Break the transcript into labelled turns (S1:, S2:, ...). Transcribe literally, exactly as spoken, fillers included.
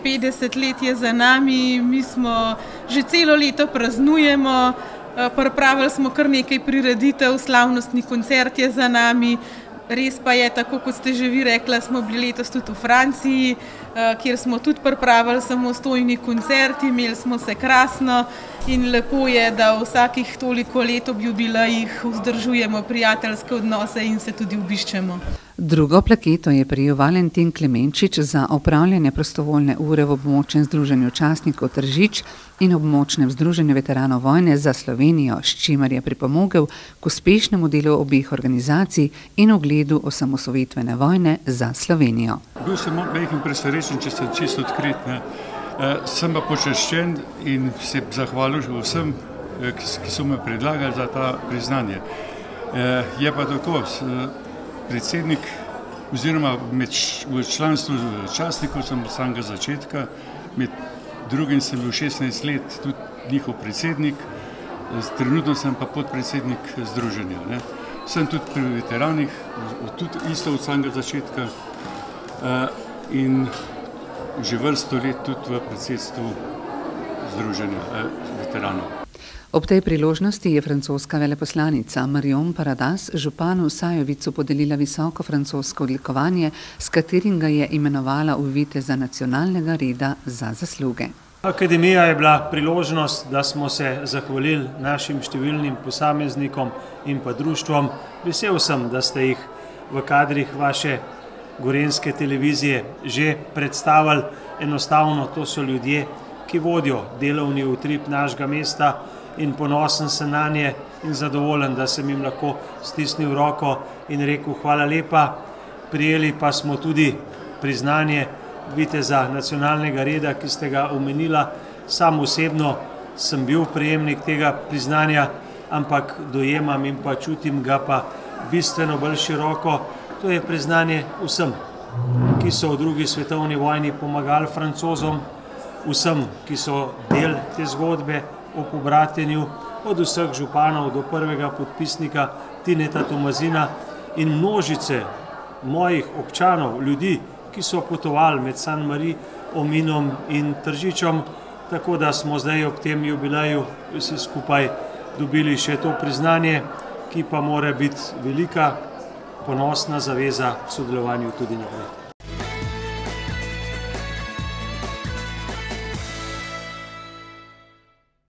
S1: petdeset let je za nami, mi smo že celo leto praznujemo, pripravili smo kar nekaj prireditev, slavnostni koncert je za nami. Res pa je, tako kot ste že vi rekla, smo bili letos tudi v Franciji, kjer smo tudi pripravili samostojni koncert, imeli smo se krasno in lepo je, da vsakih toliko let ob jubilejih vzdržujemo prijateljske odnose in se tudi obiščemo.
S2: Drugo plaketo je prejel Valentin Klemenčič za opravljanje prostovoljne ure v območnem združenju častnikov Tržič in območnem združenju veteranov vojne za Slovenijo, s čimer je pripomogel k uspešnemu delu obeh organizacij in ogledu osamosvojitvene vojne za Slovenijo.
S3: Bil sem majhen presrečen, če sem čisto odkrit. Ne. Sem pa počaščen in se zahvalil vsem, ki so me predlagali za ta priznanje. Je pa tako, predsednik oziroma v članstvu častnikov sem od samega začetka, med drugim sem bil šestnajst let tudi njihov predsednik, trenutno sem pa podpredsednik združenja. Ne. Sem tudi pri veteranih, tudi isto od samega začetka in že vrsto let tudi v predsedstvu združenja veteranov.
S2: Ob tej priložnosti je francoska veleposlanica Marion Paradas županu Sajovicu podelila visoko francosko odlikovanje, s katerim ga je imenovala v viteza nacionalnega reda za zasluge.
S4: Akademija je bila priložnost, da smo se zahvalili našim številnim posameznikom in pa društvom. Vesel sem, da ste jih v kadrih vaše gorenjske televizije že predstavili. Enostavno to so ljudje, ki vodijo delovni utrip našega mesta, in ponosen sem nanje in zadovoljen, da sem jim lahko stisnil roko in rekel hvala lepa. Prijeli pa smo tudi priznanje viteza nacionalnega reda, ki ste ga omenila. Sam osebno sem bil prejemnik tega priznanja, ampak dojemam in pa čutim ga pa bistveno bolj široko. To je priznanje vsem, ki so v drugi svetovni vojni pomagali Francozom, vsem, ki so del te zgodbe o pobratenju, od vseh županov do prvega podpisnika Tineta Tomazina in množice mojih občanov, ljudi, ki so potovali med San Mari, Ominom in Tržičem, tako da smo zdaj ob tem jubileju vsi skupaj dobili še to priznanje, ki pa mora biti velika, ponosna zaveza v sodelovanju tudi naprej.